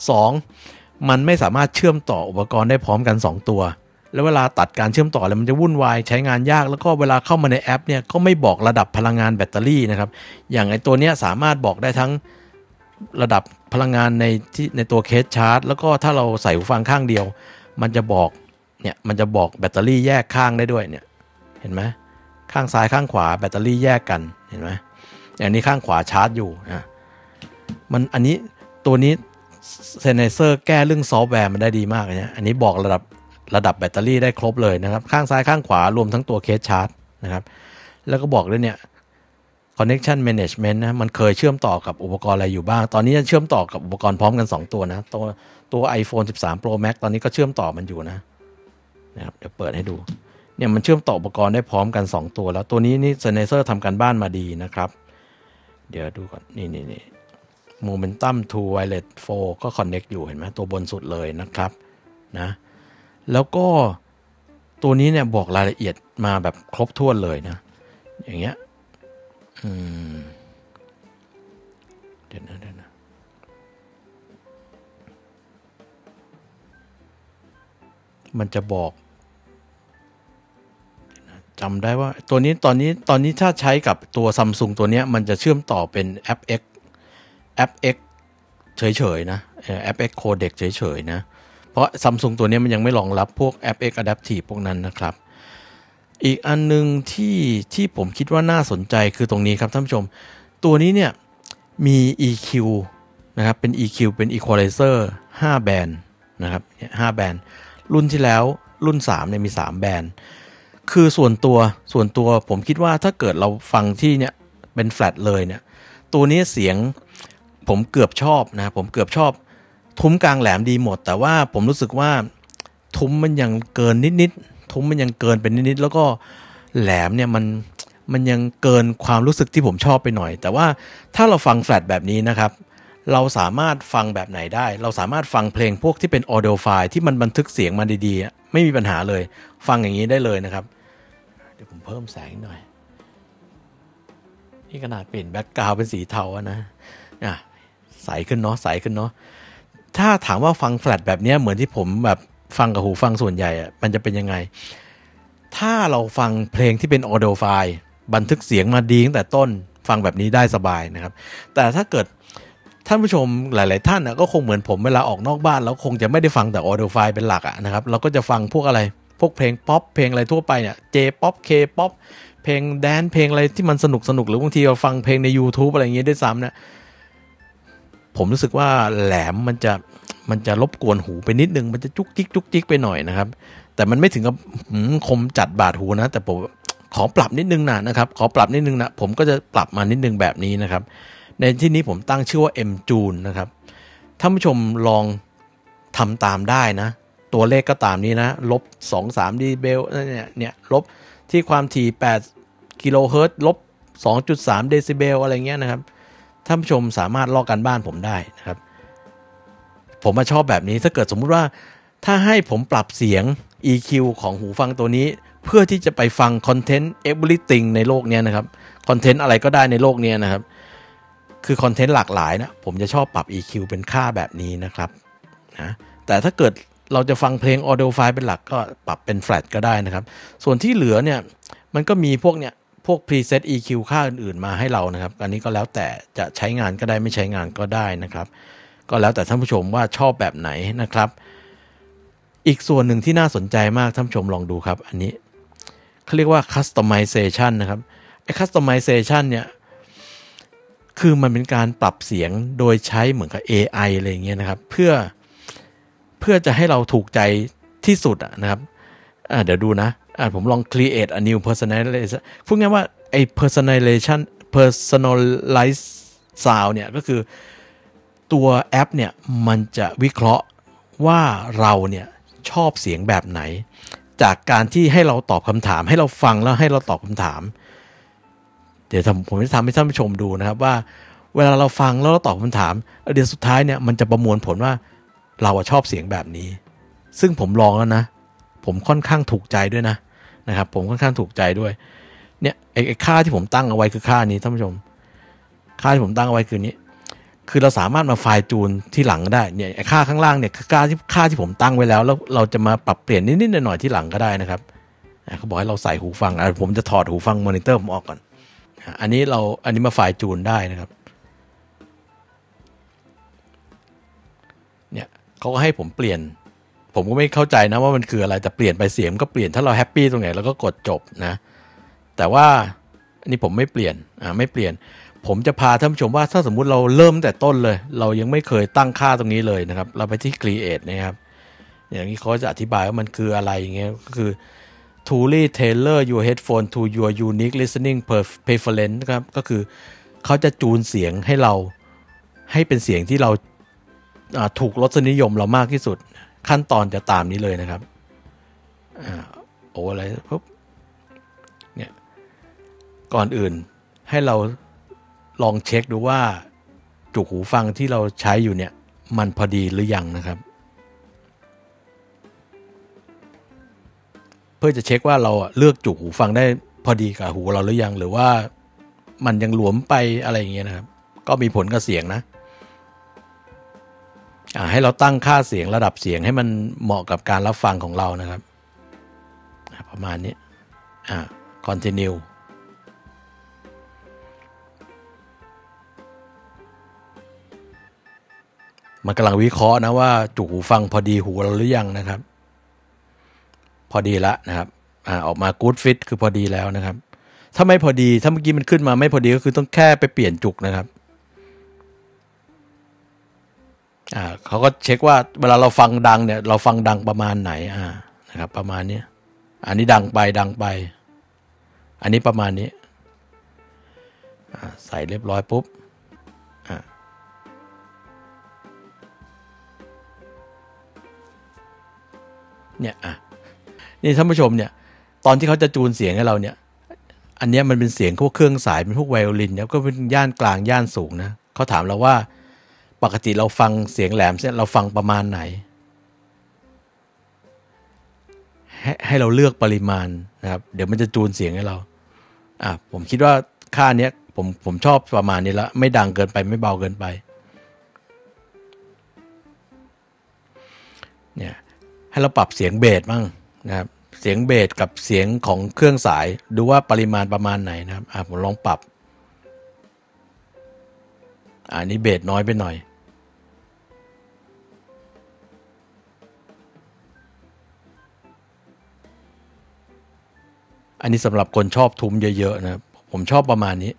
2มันไม่สามารถเชื่อมต่ออุปกรณ์ได้พร้อมกัน2ตัวแล้วเวลาตัดการเชื่อมต่อแล้วมันจะวุ่นวายใช้งานยากแล้วก็เวลาเข้ามาในแอปเนี่ยก็ไม่บอกระดับพลังงานแบตเตอรี่นะครับอย่างไอ้ตัวเนี้ยสามารถบอกได้ทั้งระดับพลังงานในตัวเคสชาร์จแล้วก็ถ้าเราใส่หูฟังข้างเดียวมันจะบอกแบตเตอรี่แยกข้างได้ด้วยเนี่ยเห็นไหมข้างซ้ายข้างขวาแบตเตอรี่แยกกันเห็นไหมอย่างนี้ข้างขวาชาร์จอยู่อันนี้ตัวนี้ Sennheiser แก้เรื่องซอฟต์แวร์มันได้ดีมากเลยนะอันนี้บอกระดับแบตเตอรี่ได้ครบเลยนะครับข้างซ้ายข้างขวารวมทั้งตัวเคสชาร์จนะครับแล้วก็บอกด้วยเนี่ย connection management นะมันเคยเชื่อมต่อกับอุปกรณ์อะไรอยู่บ้างตอนนี้เชื่อมต่อกับอุปกรณ์พร้อมกัน2ตัวนะตัว iPhone 13 Pro Max ตอนนี้ก็เชื่อมต่อมันอยู่นะครับเดี๋ยวเปิดให้ดูเนี่ยมันเชื่อมต่ออุปกรณ์ได้พร้อมกัน2ตัวแล้วตัวนี้นี่ Sennheiser ทำการบ้านมาดีนะครับเดี๋ยวดูก่อนนี่ Momentum True Wireless 4 ก็ connect อยู่เห็นไหมตัวบนสุดเลยนะครับนะแล้วก็ตัวนี้เนี่ยบอกรายละเอียดมาแบบครบถ้วนเลยนะอย่างเงี้ยเดี๋ยวนะมันจะบอกจำได้ว่าตัวนี้ตอนนี้ถ้าใช้กับตัว Samsung ตัวนี้มันจะเชื่อมต่อเป็นแอป X เฉยๆนะแอป X Codec เฉยๆนะเพราะ Samsung ตัวนี้มันยังไม่รองรับพวกแอป X Adaptive พวกนั้นนะครับอีกอันนึงที่ผมคิดว่าน่าสนใจคือตรงนี้ครับท่านผู้ชมตัวนี้เนี่ยมี EQ นะครับเป็น EQ เป็น Equalizer 5 แบนด์นะครับ5 แบนด์รุ่นที่แล้วรุ่น3เนี่ยมี3 แบนด์คือส่วนตัวผมคิดว่าถ้าเกิดเราฟังที่เนี่ยเป็นแฟลตเลยเนี่ยตัวนี้เสียงผมเกือบชอบนะผมเกือบชอบทุ้มกลางแหลมดีหมดแต่ว่าผมรู้สึกว่าทุ้มมันยังเกินนิดทุ้มมันยังเกินเป็นนิดแล้วก็แหลมเนี่ยมันยังเกินความรู้สึกที่ผมชอบไปหน่อยแต่ว่าถ้าเราฟังแฟลตแบบนี้นะครับเราสามารถฟังแบบไหนได้เราสามารถฟังเพลงพวกที่เป็น audio file ที่มันบันทึกเสียงมาดีๆไม่มีปัญหาเลยฟังอย่างนี้ได้เลยนะครับเดี๋ยวผมเพิ่มแสงหน่อยนี่ขนาดเปลี่ยนแบ็คกราวด์เป็นสีเทานะใสขึ้นเนาะถ้าถามว่าฟังแฟลตแบบนี้เหมือนที่ผมแบบฟังกับหูฟังส่วนใหญ่มันจะเป็นยังไงถ้าเราฟังเพลงที่เป็น audio file บันทึกเสียงมาดีตั้งแต่ต้นฟังแบบนี้ได้สบายนะครับแต่ถ้าเกิดท่านผู้ชมหลายๆท่านก็คงเหมือนผมเวลาออกนอกบ้านแล้วคงจะไม่ได้ฟังแต่ audio file เป็นหลักนะครับเราก็จะฟังพวกอะไรพวกเพลงป๊อปเพลงอะไรทั่วไปเนี่ย J-pop K-pop เพลงแดนซ์เพลงอะไรที่มันสนุกหรือบางทีเราฟังเพลงใน YouTube อะไรอย่างเงี้ยด้วยซ้ำนะผมรู้สึกว่าแหลมมันจะรบกวนหูไปนิดนึงมันจะจุกจิกไปหน่อยนะครับแต่มันไม่ถึงกับคมจัดบาดหูนะแต่ผมขอปรับนิดนึงนะครับขอปรับนิดนึงนะผมก็จะปรับมานิดนึงแบบนี้นะครับในที่นี้ผมตั้งชื่อว่า M June นะครับท่านผู้ชมลองทำตามได้นะตัวเลขก็ตามนี้นะลบ2-3 dB เนี่ยลบที่ความถี่8กิโลเฮิรตซ์ลบ 2.3 เดซิเบลอะไรเงี้ยนะครับท่านผู้ชมสามารถลอกกันบ้านผมได้นะครับผมชอบแบบนี้ถ้าเกิดสมมุติว่าถ้าให้ผมปรับเสียง EQ ของหูฟังตัวนี้เพื่อที่จะไปฟังคอนเทนต์ everything ในโลกนี้นะครับคอนเทนต์อะไรก็ได้ในโลกนี้นะครับคือคอนเทนต์หลากหลายนะผมจะชอบปรับ EQ เป็นค่าแบบนี้นะครับนะแต่ถ้าเกิดเราจะฟังเพลง audio file เป็นหลักก็ปรับเป็น flat ก็ได้นะครับส่วนที่เหลือเนี่ยมันก็มีพวก preset EQ ค่าอื่นๆมาให้เรานะครับอันนี้ก็แล้วแต่จะใช้งานก็ได้ไม่ใช้งานก็ได้นะครับก็แล้วแต่ท่านผู้ชมว่าชอบแบบไหนนะครับอีกส่วนหนึ่งที่น่าสนใจมากท่านผู้ชมลองดูครับอันนี้เขาเรียกว่า customization นะครับไอ้ customization เนี่ยคือมันเป็นการปรับเสียงโดยใช้เหมือนกับ AI อะไรอย่างเงี้ยนะครับเพื่อจะให้เราถูกใจที่สุดนะครับเดี๋ยวดูนะผมลอง create a new personalization พูดง่ายว่าไอ้ personalized sound เนี่ยก็คือตัวแอปเนี่ยมันจะวิเคราะห์ว่าเราเนี่ยชอบเสียงแบบไหนจากการที่ให้เราตอบคำถามให้เราฟังแล้วให้เราตอบคำถามเดี๋ยวผมจะทำให้ท่านผู้ชมดูนะครับว่าเวลาเราฟังแล้วเราตอบคำถามเดี๋ยวสุดท้ายเนี่ยมันจะประมวลผลว่าเราชอบเสียงแบบนี้ซึ่งผมลองแล้วนะผมค่อนข้างถูกใจด้วยนะครับผมค่อนข้างถูกใจด้วยเนี่ยไอ้ค่าที่ผมตั้งเอาไว้คือค่านี้ท่านผู้ชมค่าที่ผมตั้งเอาไว้คือนี้คือเราสามารถมาไฟล์จูนที่หลังได้เนี่ยไอ้ค่าข้างล่างเนี่ยคือค่าที่ผมตั้งไว้แล้วเราจะมาปรับเปลี่ยนนิดๆหน่อยๆที่หลังก็ได้นะครับเขาบอกให้เราใส่หูฟังผมจะถอดหูฟังมอนิเตอร์ผมออกก่อนอันนี้มาไฟล์จูนได้นะครับเนี่ยเขาก็ให้ผมเปลี่ยนผมก็ไม่เข้าใจนะว่ามันคืออะไรแต่เปลี่ยนไปเสียงก็เปลี่ยนถ้าเราแฮปปี้ตรงไหนเราก็กดจบนะแต่ว่าอันนี้ผมไม่เปลี่ยนไม่เปลี่ยนผมจะพาท่านผู้ชมว่าถ้าสมมุติเราเริ่มแต่ต้นเลยเรายังไม่เคยตั้งค่าตรงนี้เลยนะครับเราไปที่ create นะครับอย่างนี้เขาจะอธิบายว่ามันคืออะไรอย่างเงี้ยก็คือ truly tailor your headphone to your unique listening preference นะครับก็คือเขาจะจูนเสียงให้เราให้เป็นเสียงที่เราถูกรสนิยมเรามากที่สุดขั้นตอนจะตามนี้เลยนะครับอะไรปุ๊บเนี่ยก่อนอื่นให้เราลองเช็คดูว่าจุกหูฟังที่เราใช้อยู่เนี่ยมันพอดีหรือยังนะครับเพื่อจะเช็คว่าเราเลือกจุกหูฟังได้พอดีกับหูเราหรือยังหรือว่ามันยังหลวมไปอะไรอย่างเงี้ยนะครับก็มีผลกับเสียงนะให้เราตั้งค่าเสียงระดับเสียงให้มันเหมาะกับการรับฟังของเรานะครับประมาณนี้continue มันกำลังวิเคราะห์นะว่าจุกหูฟังพอดีหูเราหรือยังนะครับพอดีละนะครับออกมา good fit คือพอดีแล้วนะครับถ้าไม่พอดีถ้าเมื่อกี้มันขึ้นมาไม่พอดีก็คือต้องแค่ไปเปลี่ยนจุกนะครับเขาก็เช็คว่าเวลาเราฟังดังเนี่ยเราฟังดังประมาณไหนนะครับประมาณนี้อันนี้ดังไปอันนี้ประมาณนี้ใส่เรียบร้อยปุ๊บเนี่ยนี่ท่านผู้ชมเนี่ยตอนที่เขาจะจูนเสียงให้เราเนี่ยอันนี้มันเป็นเสียงพวกเครื่องสายเป็นพวกไวโอลินเนี่ยก็เป็นย่านกลางย่านสูงนะเขาถามเราว่าปกติเราฟังเสียงแหลมเนี่ยเราฟังประมาณไหนให้เราเลือกปริมาณนะครับเดี๋ยวมันจะจูนเสียงให้เราผมคิดว่าค่านี้ผมชอบประมาณนี้ละไม่ดังเกินไปไม่เบาเกินไปเนี่ยให้เราปรับเสียงเบสบ้างนะครับเสียงเบสกับเสียงของเครื่องสายดูว่าปริมาณประมาณไหนนะครับผมลองปรับอันนี้เบสน้อยไปหน่อยอันนี้สำหรับคนชอบทุ้มเยอะๆนะครับผมชอบประมาณนี้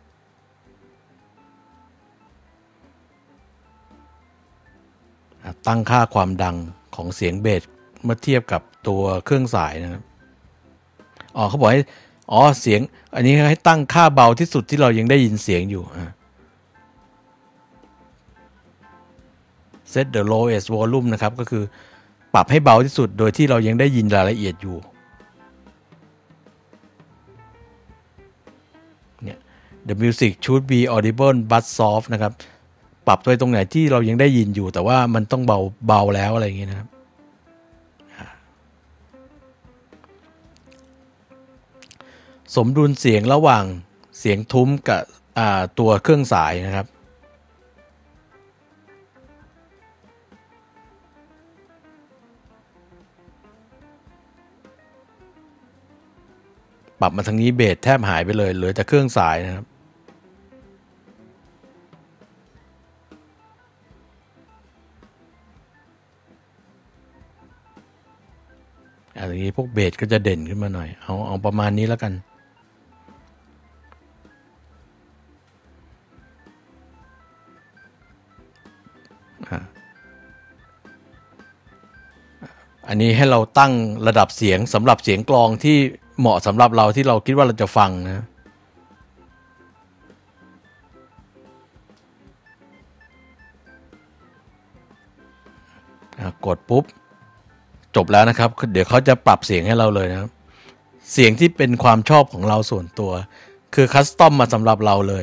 ตั้งค่าความดังของเสียงเบสเมื่อเทียบกับตัวเครื่องสายนะครับเขาบอกให้เสียงอันนี้ให้ตั้งค่าเบาที่สุดที่เรายังได้ยินเสียงอยู่set the lowest volume นะครับก็คือปรับให้เบาที่สุดโดยที่เรายังได้ยินรายละเอียดอยู่เนี่ย the music should be audible but soft นะครับปรับไว้ตรงไหนที่เรายังได้ยินอยู่แต่ว่ามันต้องเบาแล้วอะไรอย่างเงี้ยนะครับสมดุลเสียงระหว่างเสียงทุ้มกับตัวเครื่องสายนะครับปรับมาทางนี้เบสแทบหายไปเลยเหลือแต่เครื่องสายนะครับอย่างนี้พวกเบสก็จะเด่นขึ้นมาหน่อยเอาประมาณนี้แล้วกันอันนี้ให้เราตั้งระดับเสียงสำหรับเสียงกลองที่เหมาะสำหรับเราที่เราคิดว่าเราจะฟังนะกดปุ๊บจบแล้วนะครับเดี๋ยวเขาจะปรับเสียงให้เราเลยนะครับเสียงที่เป็นความชอบของเราส่วนตัวคือคัสตอมมาสำหรับเราเลย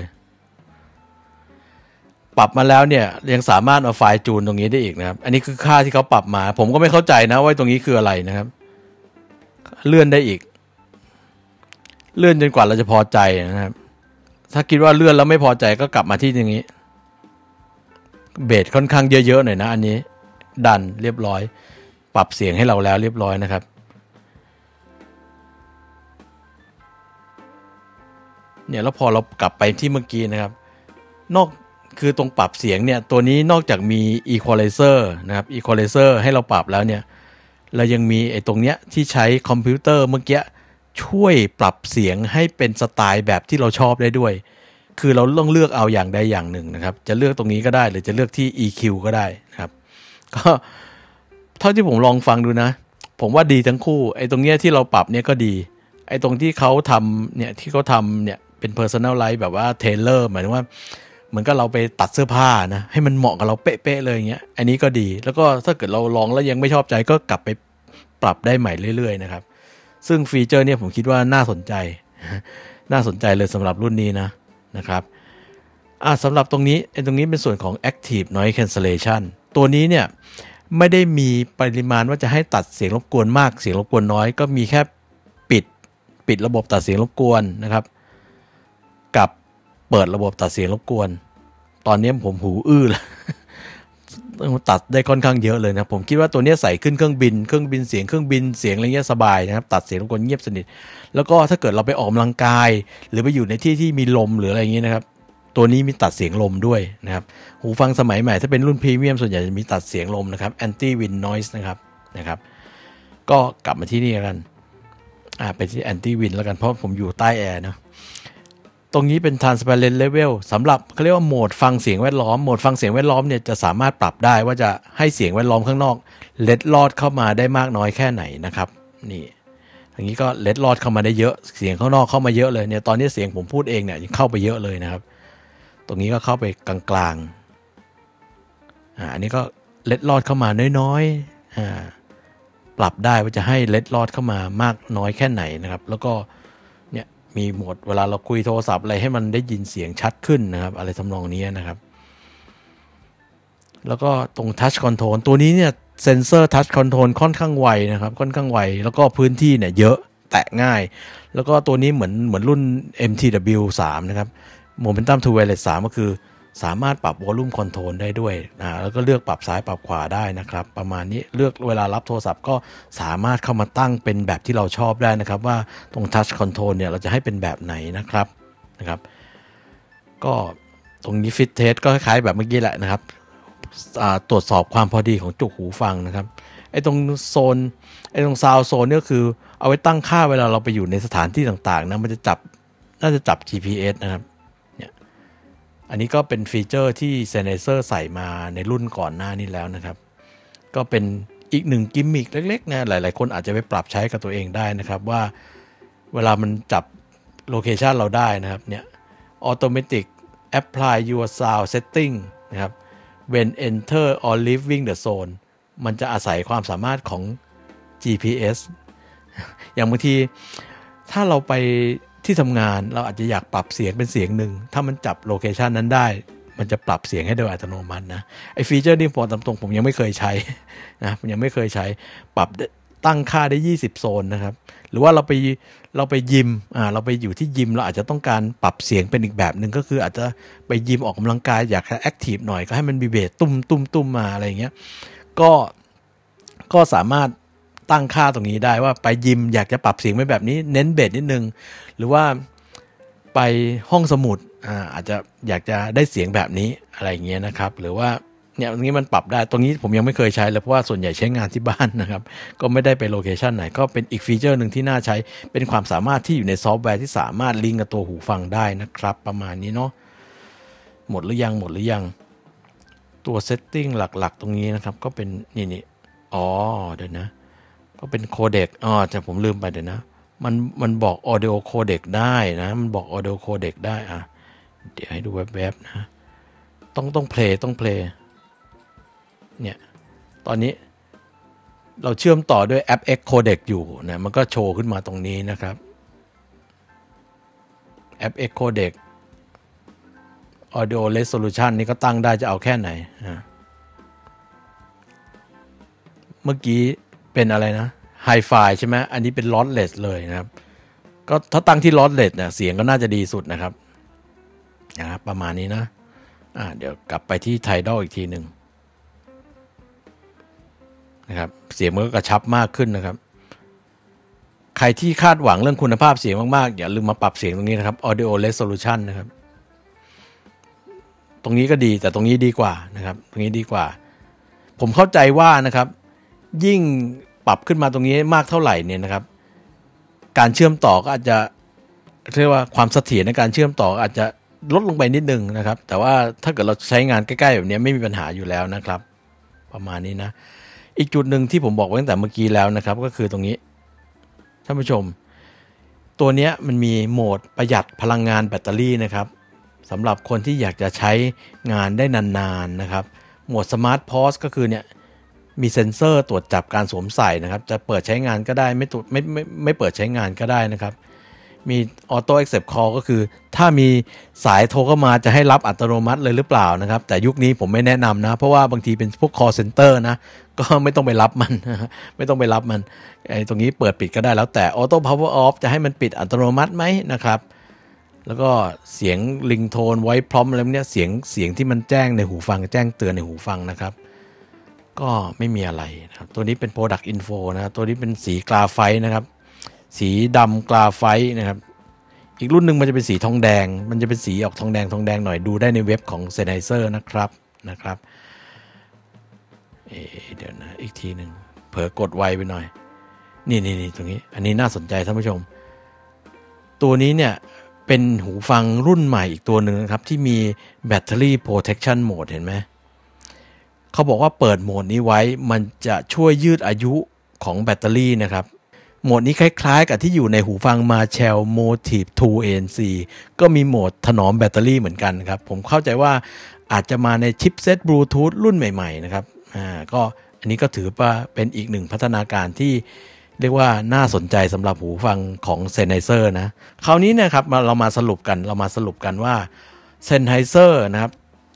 ปรับมาแล้วเนี่ยยังสามารถเอาไฟล์จูนตรงนี้ได้อีกนะครับอันนี้คือค่าที่เขาปรับมาผมก็ไม่เข้าใจนะว่าตรงนี้คืออะไรนะครับเลื่อนได้อีกเลื่อนจนกว่าเราจะพอใจนะครับถ้าคิดว่าเลื่อนแล้วไม่พอใจก็กลับมาที่ตรงนี้เบสค่อนข้างเยอะๆหน่อยนะอันนี้ดันเรียบร้อยปรับเสียงให้เราแล้วเรียบร้อยนะครับเนี่ยแล้วพอเรากลับไปที่เมื่อกี้นะครับคือตรงปรับเสียงเนี่ยตัวนี้นอกจากมี equalizer นะครับ equalizer ให้เราปรับแล้วเนี่ยเรายังมีไอ้ตรงเนี้ยที่ใช้คอมพิวเตอร์เมื่อกี้ช่วยปรับเสียงให้เป็นสไตล์แบบที่เราชอบได้ด้วยคือเราต้องเลือกเอาอย่างใดอย่างหนึ่งนะครับจะเลือกตรงนี้ก็ได้หรือจะเลือกที่ EQ ก็ได้นะครับก็เท่าที่ผมลองฟังดูนะผมว่าดีทั้งคู่ไอ้ตรงเนี้ยที่เราปรับเนี่ยก็ดีไอ้ตรงที่เขาทำเนี่ยเป็น personalize แบบว่า tailor หมายถึงว่าเหมือนกับเราไปตัดเสื้อผ้านะให้มันเหมาะกับเราเป๊ะๆเลยอย่างเงี้ยอันนี้ก็ดีแล้วก็ถ้าเกิดเราลองแล้วยังไม่ชอบใจก็กลับไปปรับได้ใหม่เรื่อยๆนะครับซึ่งฟีเจอร์เนี่ยผมคิดว่าน่าสนใจเลยสำหรับรุ่นนี้นะครับสำหรับตรงนี้เป็นส่วนของ Active Noise Cancellation ตัวนี้เนี่ยไม่ได้มีปริมาณว่าจะให้ตัดเสียงรบกวนมากเสียงรบกวนน้อยก็มีแค่ปิดระบบตัดเสียงรบกวนนะครับกับเปิดระบบตัดเสียงรบกวนตอนนี้ผมหูอื้อแล้วตัดได้ค่อนข้างเยอะเลยนะผมคิดว่าตัวนี้ใส่ขึ้นเครื่องบินเสียงอะไรเงี้ยสบายนะครับตัดเสียงรบกวนเงียบสนิทแล้วก็ถ้าเกิดเราไปออกกำลังกายหรือไปอยู่ในที่ที่มีลมหรืออะไรอย่างเงี้ยนะครับตัวนี้มีตัดเสียงลมด้วยนะครับหูฟังสมัยใหม่ถ้าเป็นรุ่นพรีเมียมส่วนใหญ่จะมีตัดเสียงลมนะครับ anti wind noise นะครับก็กลับมาที่นี่กันไปที่ anti wind แล้วกันเพราะผมอยู่ใต้แอร์นะตรงนี้เป็น transparent level สำหรับเขาเรียกว่าโหมดฟังเสียงแวดล้อมโหมดฟังเสียงแวดล้อมเนี่ยจะสามารถปรับได้ว่าจะให้เสียงแวดล้อมข้างนอกเล็ดลอดเข้ามาได้มากน้อยแค่ไหนนะครับนี่อย่างนี้ก็เล็ดลอดเข้ามาได้เยอะเสียงข้างนอกเข้ามาเยอะเลยเนี่ยตอนนี้เสียงผมพูดเองเนี่ยยังเข้าไปเยอะเลยนะครับตรงนี้ก็เข้าไปกลางๆอันนี้ก็เล็ดลอดเข้ามาน้อยๆปรับได้ว่าจะให้เล็ดลอดเข้ามามากน้อยแค่ไหนนะครับแล้วก็เนี่ยมีโหมดเวลาเราคุยโทรศัพท์อะไรให้มันได้ยินเสียงชัดขึ้นนะครับอะไรทำนองนี้นะครับแล้วก็ตรง Touch Control ตัวนี้เนี่ยเซนเซอร์ Touch Control ค่อนข้างไวนะครับค่อนข้างไวแล้วก็พื้นที่เนี่ยเยอะแตะง่ายแล้วก็ตัวนี้เหมือนรุ่น MTW3 นะครับ Momentum to Wireless 3ก็คือสามารถปรับ Volume Control ได้ด้วยแล้วก็เลือกปรับซ้ายปรับขวาได้นะครับประมาณนี้เลือกเวลารับโทรศัพท์ก็สามารถเข้ามาตั้งเป็นแบบที่เราชอบได้นะครับว่าตรง Touch Control เนี่ยเราจะให้เป็นแบบไหนนะครับก็ตรงนี้ Fit Test ก็คล้ายๆแบบเมื่อกี้แหละนะครับตรวจสอบความพอดีของจุกหูฟังนะครับไอ้ตรงโซนไอ้ตรงซาวโซนเนี่ยคือเอาไว้ตั้งค่าเวลาเราไปอยู่ในสถานที่ต่างๆนะมันจะน่าจะจับ GPS นะครับเนี่ยอันนี้ก็เป็นฟีเจอร์ที่ Sennheiser ใส่มาในรุ่นก่อนหน้านี้แล้วนะครับก็เป็นอีกหนึ่งกิมมิคเล็กๆนะหลายๆคนอาจจะไปปรับใช้กับตัวเองได้นะครับว่าเวลามันจับโลเคชันเราได้นะครับเนี่ย Automatic Apply Your Sound Setting นะครับwhen enter or leaving the zone มันจะอาศัยความสามารถของ GPS อย่างบางทีถ้าเราไปที่ทำงานเราอาจจะอยากปรับเสียงเป็นเสียงหนึ่งถ้ามันจับโลเคชันนั้นได้มันจะปรับเสียงให้โดยอัตโนมัตินะไอ้ฟีเจอร์นี้ผมตามตรงผมยังไม่เคยใช้นะผมยังไม่เคยใช้ปรับตั้งค่าได้20โซนนะครับหรือว่าเราไปยิมเราไปอยู่ที่ยิมเราอาจจะต้องการปรับเสียงเป็นอีกแบบหนึ่งก็คืออาจจะไปยิมออกกำลังกายอยากแอคทีฟหน่อยก็ให้มันมีเบสตุ้มมาอะไรอย่างเงี้ยก็สามารถตั้งค่าตรงนี้ได้ว่าไปยิมอยากจะปรับเสียงไว้แบบนี้เน้นเบสนิดนึงหรือว่าไปห้องสมุดอาจจะอยากจะได้เสียงแบบนี้อะไรอย่างเงี้ยนะครับหรือว่าเนี่ยตรงนี้มันปรับได้ตรงนี้ผมยังไม่เคยใช้เลยเพราะว่าส่วนใหญ่ใช้งานที่บ้านนะครับก็ไม่ได้ไปโลเคชันไหนก็เป็นอีกฟีเจอร์หนึ่งที่น่าใช้เป็นความสามารถที่อยู่ในซอฟต์แวร์ที่สามารถลิงก์กับตัวหูฟังได้นะครับประมาณนี้เนาะหมดหรือยังตัวเซตติ้งหลักๆตรงนี้นะครับก็เป็นนี่เดี๋ยวนะก็เป็นโคเด็กแต่ผมลืมไปเดี๋ยวนะมันบอก audio codec ได้นะมันบอก audio codec ได้เดี๋ยวให้ดูแวบๆนะต้องเพลย์เนี่ยตอนนี้เราเชื่อมต่อด้วยแอป X Codec อยู่นะมันก็โชว์ขึ้นมาตรงนี้นะครับแอป X Codec Audio Resolution นี่ก็ตั้งได้จะเอาแค่ไหนเมื่อกี้เป็นอะไรนะ Hi-Fi ใช่ไหมอันนี้เป็น Lossless เลยนะครับก็ถ้าตั้งที่ Lossless เนี่ยเสียงก็น่าจะดีสุดนะครับประมาณนี้นะเดี๋ยวกลับไปที่ Tidal อีกทีหนึ่งนะครับเสียงมันก็กระชับมากขึ้นนะครับใครที่คาดหวังเรื่องคุณภาพเสียงมากๆอย่าลืมมาปรับเสียงตรงนี้นะครับ Audio Resolution นะครับตรงนี้ก็ดีแต่ตรงนี้ดีกว่านะครับตรงนี้ดีกว่าผมเข้าใจว่านะครับยิ่งปรับขึ้นมาตรงนี้มากเท่าไหร่เนี่ยนะครับการเชื่อมต่อก็อาจจะเรียกว่าความเสถียรในการเชื่อมต่ออาจจะลดลงไปนิดนึงนะครับแต่ว่าถ้าเกิดเราใช้งานใกล้ๆแบบนี้ไม่มีปัญหาอยู่แล้วนะครับประมาณนี้นะอีกจุดหนึ่งที่ผมบอกไว้ตั้งแต่เมื่อกี้แล้วนะครับก็คือตรงนี้ท่านผู้ชมตัวนี้มันมีโหมดประหยัดพลังงานแบตเตอรี่นะครับสำหรับคนที่อยากจะใช้งานได้นานๆนะครับโหมด Smart Pause ก็คือเนี่ยมีเซ็นเซอร์ตรวจจับการสวมใส่นะครับจะเปิดใช้งานก็ได้ไม่เปิดใช้งานก็ได้นะครับมี Auto Accept Call ก็คือถ้ามีสายโทรเข้ามาจะให้รับอัตโนมัติเลยหรือเปล่านะครับแต่ยุคนี้ผมไม่แนะนำนะเพราะว่าบางทีเป็นพวก call center นะก็ไม่ต้องไปรับมันไม่ต้องไปรับมันตรงนี้เปิดปิดก็ได้แล้วแต่ Auto Power Off จะให้มันปิดอัตโนมัติไหมนะครับแล้วก็เสียง ringtone voice prompt อะไรพวกนี้เสียงที่มันแจ้งในหูฟังแจ้งเตือนในหูฟังนะครับก็ไม่มีอะไรนะครับตัวนี้เป็น Product Info นะครับตัวนี้เป็นสีกราไฟต์นะครับสีดำกราไฟต์นะครับอีกรุ่นหนึ่งมันจะเป็นสีทองแดงมันจะเป็นสีออกทองแดงหน่อยดูได้ในเว็บของ Sennheiser นะครับเดี๋ยวนะอีกทีหนึ่งเผลอกดไวไปหน่อยนี่ตรงนี้อันนี้น่าสนใจท่านผู้ชมตัวนี้เนี่ยเป็นหูฟังรุ่นใหม่อีกตัวหนึ่งนะครับที่มี Battery Protection Mode เห็นไหมเขาบอกว่าเปิดโหมดนี้ไว้มันจะช่วยยืดอายุของแบตเตอรี่นะครับโหมดนี้คล้ายๆกับที่อยู่ในหูฟัง Marshall Motive 2 ANC ก็มีโหมดถนอมแบตเตอรี่เหมือนกันครับผมเข้าใจว่าอาจจะมาในชิปเซ็ตบลูทูธรุ่นใหม่ๆนะครับก็อันนี้ก็ถือว่าเป็นอีกหนึ่งพัฒนาการที่เรียกว่าน่าสนใจสำหรับหูฟังของ Sennheiser นะคราวนี้นะครับเรามาสรุปกันว่า Sennheiser นะครับ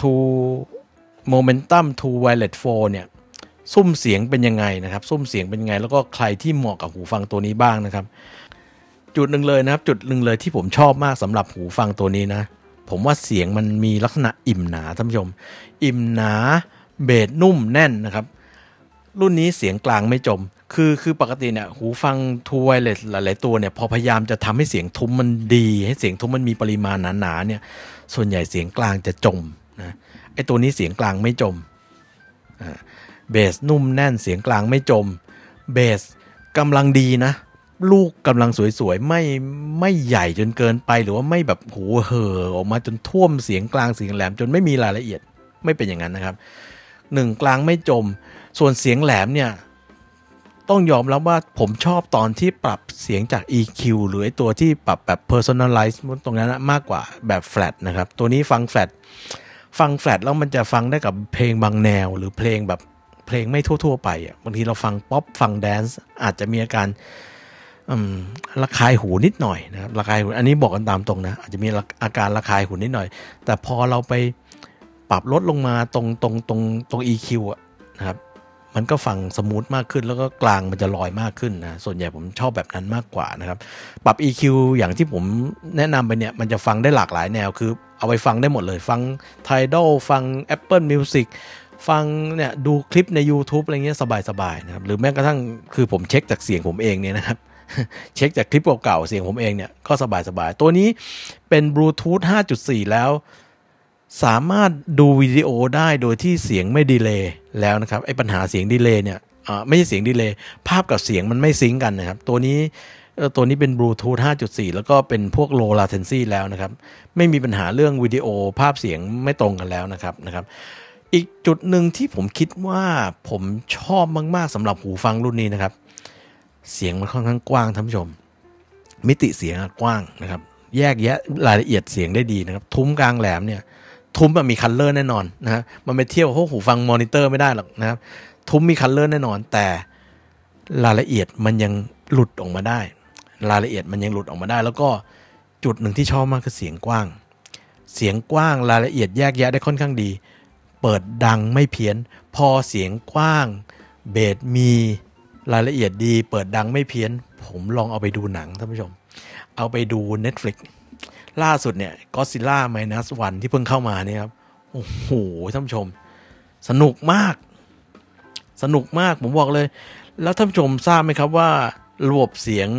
Momentum 2 Wireless 4 เนี่ยซุ้มเสียงเป็นยังไงนะครับซุ้มเสียงเป็นยังไงแล้วก็ใครที่เหมาะกับหูฟังตัวนี้บ้างนะครับจุดหนึ่งเลยที่ผมชอบมากสำหรับหูฟังตัวนี้นะผมว่าเสียงมันมีลักษณะอิ่มหนาท่านผู้ชมอิ่มหนาเบสนุ่มแน่นนะครับรุ่นนี้เสียงกลางไม่จมคือปกติเนี่ยหูฟัง True Wireless หลายๆตัวเนี่ยพอพยายามจะทำให้เสียงทุ้มมันดีให้เสียงทุ้มมันมีปริมาณหนาๆเนี่ยส่วนใหญ่เสียงกลางจะจมนะไอ้ตัวนี้เสียงกลางไม่จมเบสนุ่มแน่นเสียงกลางไม่จมเบสกำลังดีนะลูกกำลังสวยๆไม่ใหญ่จนเกินไปหรือว่าไม่แบบโหเห่อออกมาจนท่วมเสียงกลางเสียงแหลมจนไม่มีรายละเอียดไม่เป็นอย่างนั้นนะครับ1กลางไม่จมส่วนเสียงแหลมเนี่ยต้องยอมรับว่าผมชอบตอนที่ปรับเสียงจาก EQ หรือไอ้ตัวที่ปรับแบบ personalize ตรงนั้นนะมากกว่าแบบ flat นะครับตัวนี้ฟัง flat แล้วมันจะฟังได้กับเพลงบางแนวหรือเพลงแบบเพลงไม่ทั่วๆไปอ่ะบางทีเราฟังป๊อปฟังแดนซ์อาจจะมีอาการระคายหูนิดหน่อยนะครับระคายหูอันนี้บอกกันตามตรงนะอาจจะมีอาการระคายหูนิดหน่อยแต่พอเราไปปรับลดลงมาตรง EQ อ่ะนะครับมันก็ฟังสมูทมากขึ้นแล้วก็กลางมันจะลอยมากขึ้นนะส่วนใหญ่ผมชอบแบบนั้นมากกว่านะครับปรับ EQ อย่างที่ผมแนะนำไปเนี่ยมันจะฟังได้หลากหลายแนวคือเอาไปฟังได้หมดเลยฟัง Tidal ฟัง Apple Music ฟังเนี่ยดูคลิปใน YouTube อะไรเงี้ยสบายๆนะครับหรือแม้กระทั่งคือผมเช็คจากเสียงผมเองเนี่ยนะครับเช็คจากคลิปเก่าๆเสียงผมเองเนี่ยก็สบายๆตัวนี้เป็นบลูทูธ 5.4 แล้วสามารถดูวิดีโอได้โดยที่เสียงไม่ดีเลย์แล้วนะครับไอ้ปัญหาเสียงดีเลย์เนี่ยไม่ใช่เสียงดีเลย์ภาพกับเสียงมันไม่ซิงค์กันนะครับตัวนี้เป็นบลูทูธ 5.4 แล้วก็เป็นพวก low latency แล้วนะครับไม่มีปัญหาเรื่องวิดีโอภาพเสียงไม่ตรงกันแล้วนะครับอีกจุดหนึ่งที่ผมคิดว่าผมชอบมากๆสำหรับหูฟังรุ่นนี้นะครับเสียงมันค่อนข้างกว้างท่านผู้ชมมิติเสียงกว้างนะครับแยกแยะรายละเอียดเสียงได้ดีนะครับทุ้มกลางแหลมเนี่ยทุ้มมีคัลเลอร์แน่นอนนะฮะมันไปเทียบกับพวกหูฟังมอนิเตอร์ไม่ได้หรอกนะครับทุ้มมีคัลเลอร์แน่นอนแต่รายละเอียดมันยังหลุดออกมาได้แล้วก็จุดหนึ่งที่ชอบมากคือเสียงกว้างรายละเอียดแยกแยะได้ค่อนข้างดีเปิดดังไม่เพี้ยนพอเสียงกว้างเบสมีรายละเอียดดีเปิดดังไม่เพี้ยนผมลองเอาไปดูหนังท่านผู้ชมเอาไปดู Netflix ล่าสุดเนี่ย Godzilla Minus One ที่เพิ่งเข้ามาเนี่ยครับโอ้โหท่านผู้ชมสนุกมากผมบอกเลยแล้วท่านผู้ชมทราบไหมครับว่าระบบเสียง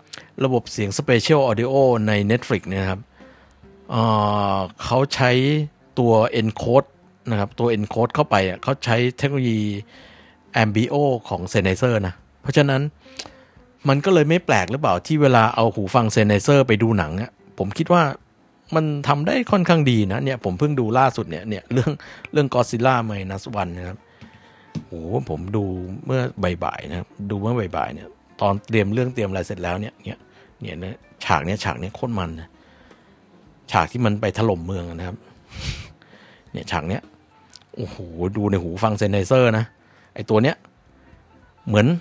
Spatial Audio ใน Netflix เนี่ยครับเขาใช้ตัว encode นะครับตัว encode เข้าไปเขาใช้เทคโนโลยี Ambio ของ Sennheiser นะเพราะฉะนั้นมันก็เลยไม่แปลกหรือเปล่าที่เวลาเอาหูฟัง Sennheiser ไปดูหนังผมคิดว่ามันทำได้ค่อนข้างดีนะเนี่ยผมเพิ่งดูล่าสุดเนี่ยเรื่อง Godzilla Minus One นะครับโหผมดูเมื่อบ่ายๆนะครับดูเมื่อบ่ายๆเนี่ยตอนเตรียมอะไรเสร็จแล้วเนี่ยฉากเนี้ยโคตรมันนะฉากที่มันไปถล่มเมืองนะครับเนี่ยฉากเนี้ยโอ้โหดูในหูฟัง Sennheiser นะไอตัวเนี้ยเหมือน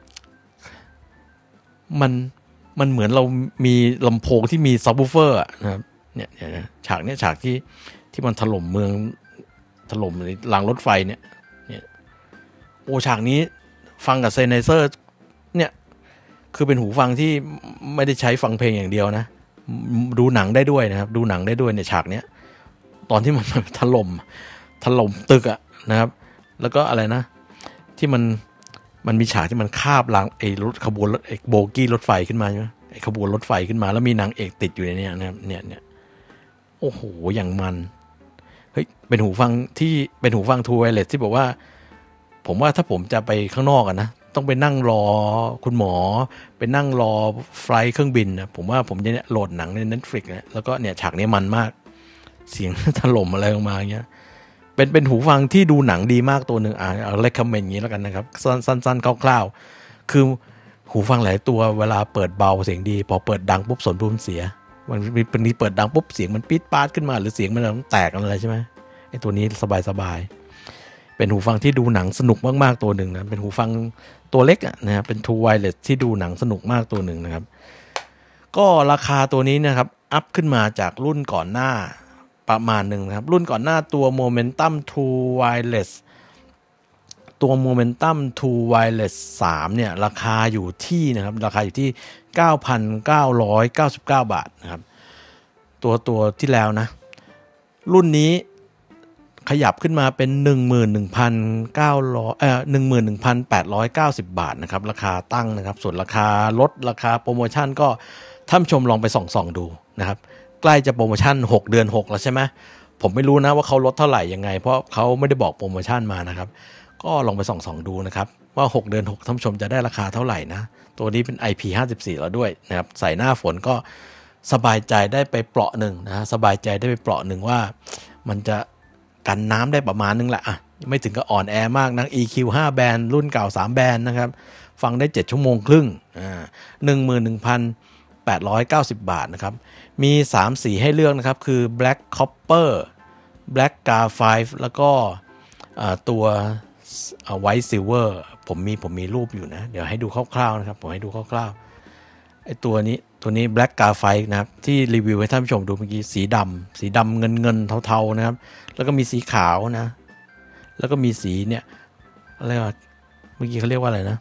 มันเหมือนเรามีลำโพงที่มีซับวูฟเฟอร์นะครับเนี่ยฉากที่มันถล่มเมืองถล่มรางรถไฟเนี่ยโอ้ฉากนี้ฟังกับ Sennheiser เนี่ยคือเป็นหูฟังที่ไม่ได้ใช้ฟังเพลงอย่างเดียวนะดูหนังได้ด้วยนะครับดูหนังได้ด้วยในฉากเนี้ยตอนที่มันถล่มตึกนะครับแล้วก็อะไรนะที่มันมีฉากที่มันคาบรางไอ้รถขบวนรถไอ้โบกี้รถไฟขึ้นมาใช่ไหมไอ้ขบวนรถไฟขึ้นมาแล้วมีนางเอกติดอยู่ในนี้นะครับเนี่ยโอ้โหอย่างมันเฮ้ยเป็นหูฟังทูไวเลสที่บอกว่าผมว่าถ้าผมจะไปข้างนอกอะนะต้องไปนั่งรอคุณหมอไปนั่งรอไฟล์เครื่องบินนะผมว่าผมจะเนี่ยโหลดหนังใน Netflix นะแล้วก็เนี่ยฉากนี้มันมากเสียง ถล่มอะไรออกมาอย่างเงี้ยเป็นหูฟังที่ดูหนังดีมากตัวหนึ่งเอาเลคคอมเมนต์อย่างนี้แล้วกันนะครับสั้นๆคร่าวๆคือหูฟังหลายตัวเวลาเปิดเบาเสียงดีพอเปิดดังปุ๊บสนปุ๊บเสียมันเป็นนี้เปิดดังปุ๊บเสียงมันปี๊ดปาดขึ้นมาหรือเสียงมันแตกอะไรใช่ไหมไอ้ตัวนี้สบายเป็นหูฟังที่ดูหนังสนุกมากๆตัวหนึ่งนะเป็นหูฟังตัวเล็กนะครับเป็น True Wireless ที่ดูหนังสนุกมากตัวหนึ่งนะครับก็ราคาตัวนี้นะครับอัพขึ้นมาจากรุ่นก่อนหน้าประมาณหนึ่งนะครับรุ่นก่อนหน้าตัว Momentum True Wireless ตัว Momentum True Wireless 3เนี่ยราคาอยู่ที่นะครับราคาอยู่ที่ 9,999 บาทนะครับตัวที่แล้วนะรุ่นนี้ขยับขึ้นมาเป็น 11,890 บาทนะครับราคาตั้งนะครับส่วนราคาลดราคาโปรโมชั่นก็ท่านผู้ชมลองไปส่องดูนะครับใกล้จะโปรโมชั่น6เดือน6แล้วใช่ไหมผมไม่รู้นะว่าเขาลดเท่าไหร่ยังไงเพราะเขาไม่ได้บอกโปรโมชั่นมานะครับก็ลองไปส่องดูนะครับว่า6เดือน6ท่านผู้ชมจะได้ราคาเท่าไหร่นะตัวนี้เป็น IP54 แล้วด้วยนะครับใส่หน้าฝนก็สบายใจได้ไปเปราะหนึ่งนะสบายใจได้ไปเปราะหนึ่งว่ามันจะกันน้ำได้ประมาณนึงแหละไม่ถึงกับอ่อนแอมากนะ EQ 5 แบนรุ่นเก่า3แบนนะครับฟังได้7ชั่วโมงครึ่ง11,890 บาทนะครับมี3สีให้เลือกนะครับคือ Black Copper Black Graphite แล้วก็ตัวWhite Silver ผมมีรูปอยู่นะเดี๋ยวให้ดูคร่าวๆนะครับผมให้ดูคร่าวๆไอ้ตัวนี้ Black Graphite นะครับที่รีวิวให้ท่านผู้ชมดูเมื่อกี้สีดำเงินเทาๆนะครับแล้วก็มีสีขาวนะแล้วก็มีสีเนี่ยอะไรวะเมื่อกี้เขาเรียกว่าอะไรนะ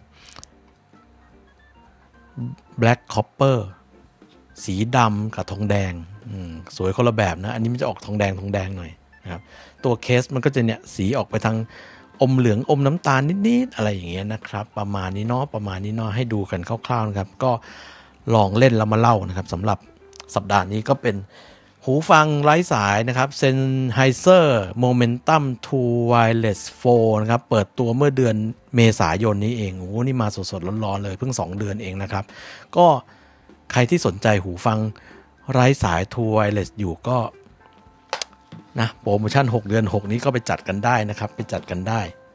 Black Copper สีดำกับทองแดงสวยคนละแบบนะอันนี้มันจะออกทองแดงหน่อยนะครับตัวเคสมันก็จะเนี่ยสีออกไปทางอมเหลืองอมน้ำตาลนิดๆอะไรอย่างเงี้ยนะครับประมาณนี้เนาะให้ดูกันคร่าวๆนะครับก็ลองเล่นแล้วมาเล่านะครับสำหรับสัปดาห์นี้ก็เป็นหูฟังไร้สายนะครับ Sennheiser Momentum True Wireless 4 นะครับเปิดตัวเมื่อเดือนเมษายนนี้เองโอ้โหนี่มาสดๆร้อนๆเลยเพิ่ง2เดือนเองนะครับก็ใครที่สนใจหูฟังไร้สาย True Wireless อยู่ก็นะโปรโมชั่น6เดือน6นี้ก็ไปจัดกันได้นะครับไปจัดกันได้